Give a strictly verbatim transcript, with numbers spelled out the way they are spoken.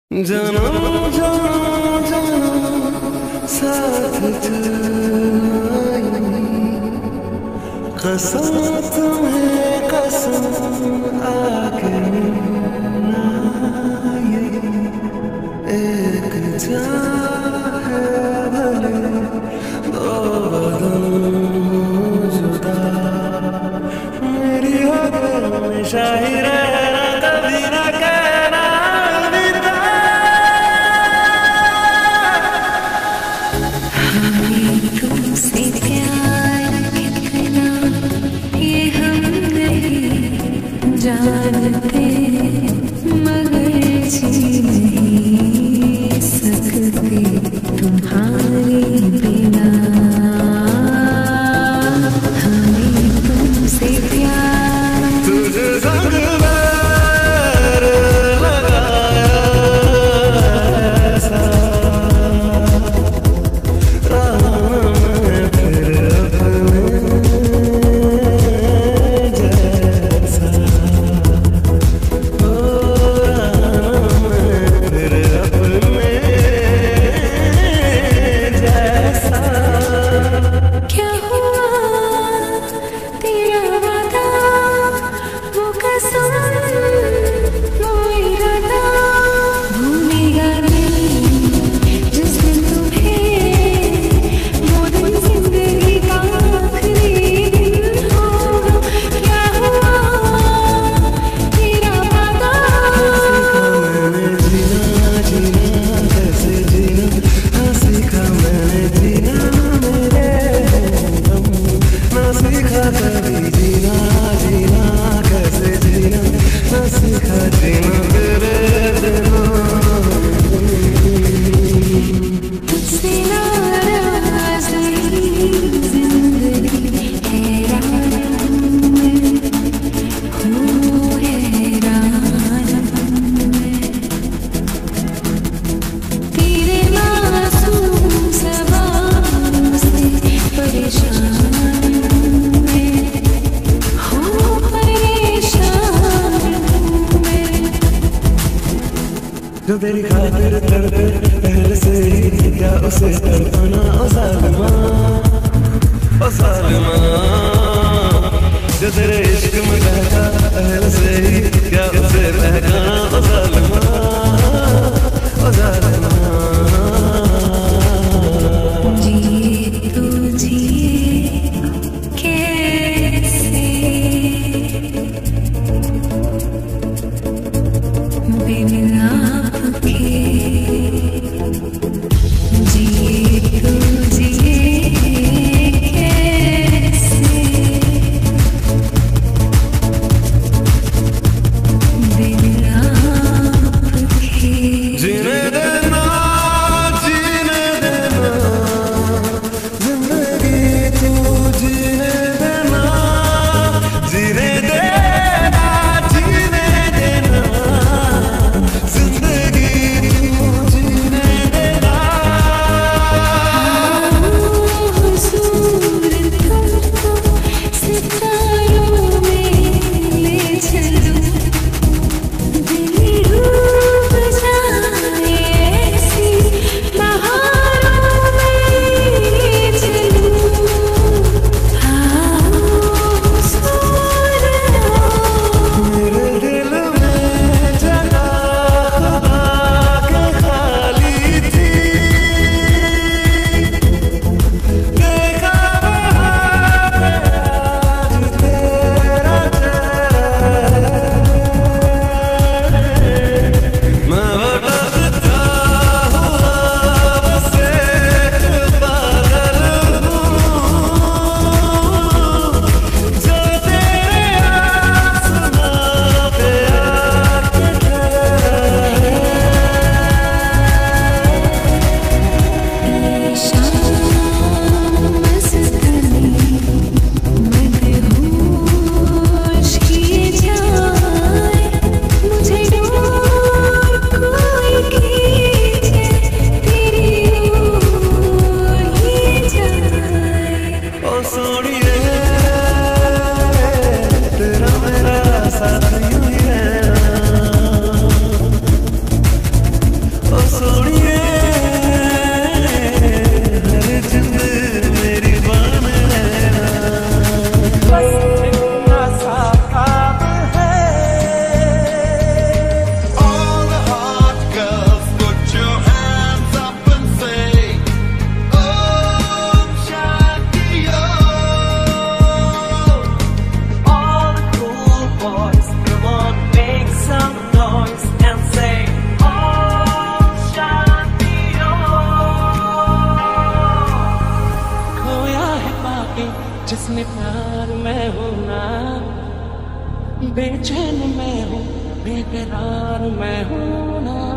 जन्म जन्म जन्म साथ चलाई, कसम तुम्हें कसम आके मिलना, ये एक जान है भले दो बदन जुदा, मेरी हमें शाही रहना कभी ना कहना अलविदा। हमें तुमसे प्यार कितना ये हम नहीं जानते, मगर जी नहीं सकते तुम्हारे बिना। हमें तुमसे प्यार तुझे संग बैर लगाया ऐसा, राह में फिर अपने जैसा, ओ राह में फिर अपने जैसा। क्या हुआ तेरा वादा, वो कसम वो इरादा, भूलेगा नहीं जिस दिन तुम्हें, वो दिन जिंदगी का आखिरी दिन होगा। क्या हुआ तेरा वादा, मैंने जीना जीना कैसे जीना, ना सीखा मैंने जीना मेरे हम, ना सीखा कभी जीना जीना कैसे जीना, ना सीखा जीना तेरे बिना। तुझसे नाराज नहीं जिंदगी, हैरान मैं हूँ, हैरान मैं तेरे मासूम सवालों से परेशान मैं हूँ, परेशान मैं। जो तेरी खातिर तड़पे पहले से ही, क्या उसे तड़पाना ओ जालिमा, ओ जालिमा। जो तेरे इश्क में बहता पहले से ही, क्या उसे बहकाना ओ जालिमा, ओ जालिमा। जिए तो जिए कैसे बिन आपके, जिए तो जिए कैसे बिन आपके। सोनिए हर जिंद मेरी बान है बस इतना सा ख्वाब है। All the hot girls put your hands up and say Om Shanti Om. All the cool boys, come on, make some noise and say Om Shanti Om. खोया है पाके जिसने प्यार में हूँ ना, बेचैन मैं हूँ बेकरार मैं हूँ ना।